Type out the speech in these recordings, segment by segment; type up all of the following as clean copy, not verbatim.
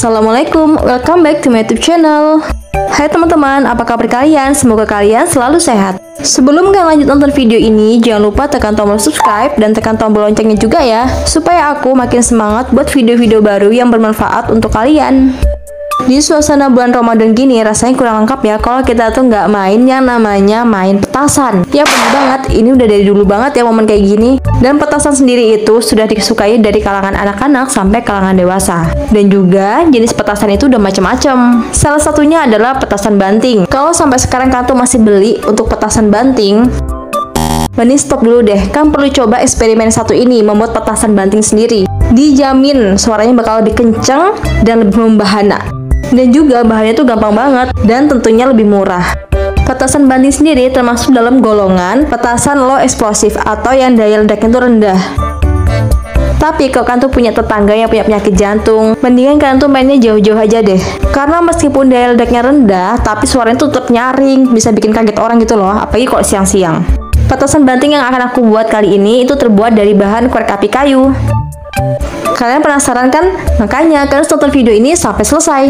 Assalamualaikum, welcome back to my YouTube channel. Hai teman-teman, apa kabar kalian? Semoga kalian selalu sehat. Sebelum kalian lanjut nonton video ini, jangan lupa tekan tombol subscribe dan tekan tombol loncengnya juga ya, supaya aku makin semangat buat video-video baru yang bermanfaat untuk kalian. Di suasana bulan Ramadan gini rasanya kurang lengkap ya kalau kita tuh nggak main yang namanya main petasan. Ya bener banget, ini udah dari dulu banget ya momen kayak gini. Dan petasan sendiri itu sudah disukai dari kalangan anak-anak sampai kalangan dewasa. Dan juga jenis petasan itu udah macam-macam. Salah satunya adalah petasan banting. Kalau sampai sekarang kalian tuh masih beli untuk petasan banting, mending stop dulu deh, kan perlu coba eksperimen satu ini, membuat petasan banting sendiri. Dijamin suaranya bakal lebih kenceng dan lebih membahana. Dan juga bahannya tuh gampang banget dan tentunya lebih murah. Petasan banting sendiri termasuk dalam golongan petasan low eksplosif atau yang daya ledaknya tuh rendah. Tapi kalau kalian tuh punya tetangga yang punya penyakit jantung, mendingan kalian tuh mainnya jauh-jauh aja deh. Karena meskipun daya ledaknya rendah, tapi suaranya tuh tetap nyaring, bisa bikin kaget orang gitu loh, apalagi kalau siang-siang. Petasan banting yang akan aku buat kali ini itu terbuat dari bahan korek api kayu. Kalian penasaran kan? Makanya kalian harus tonton video ini sampai selesai.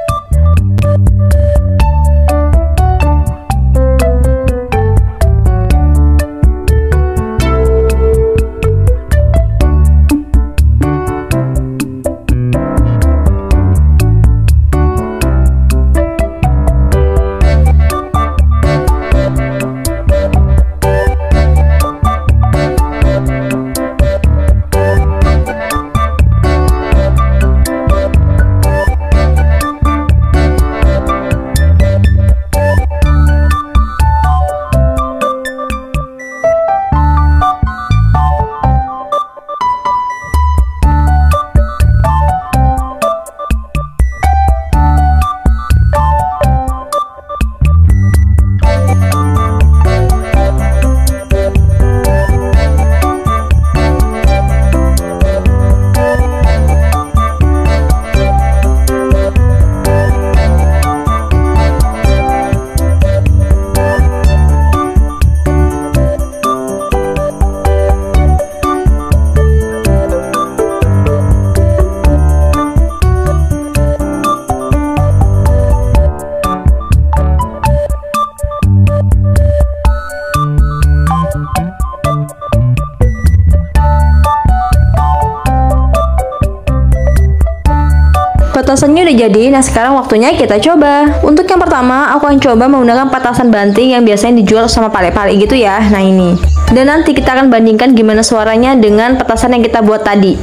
Petasannya udah jadi, nah sekarang waktunya kita coba. Untuk yang pertama, aku akan coba menggunakan petasan banting yang biasanya dijual sama pale-pale gitu ya. Nah ini. Dan nanti kita akan bandingkan gimana suaranya dengan petasan yang kita buat tadi.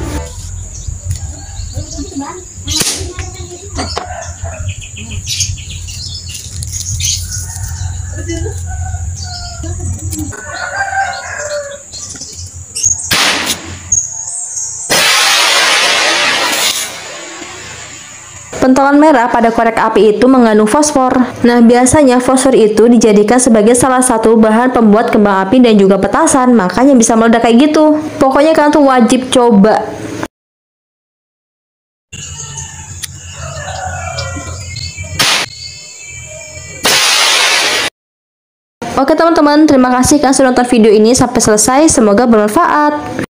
Pentolan merah pada korek api itu mengandung fosfor. Nah, biasanya fosfor itu dijadikan sebagai salah satu bahan pembuat kembang api dan juga petasan, makanya bisa meledak kayak gitu. Pokoknya kalian tuh wajib coba. Oke teman-teman, terima kasih kalian sudah nonton video ini sampai selesai, semoga bermanfaat.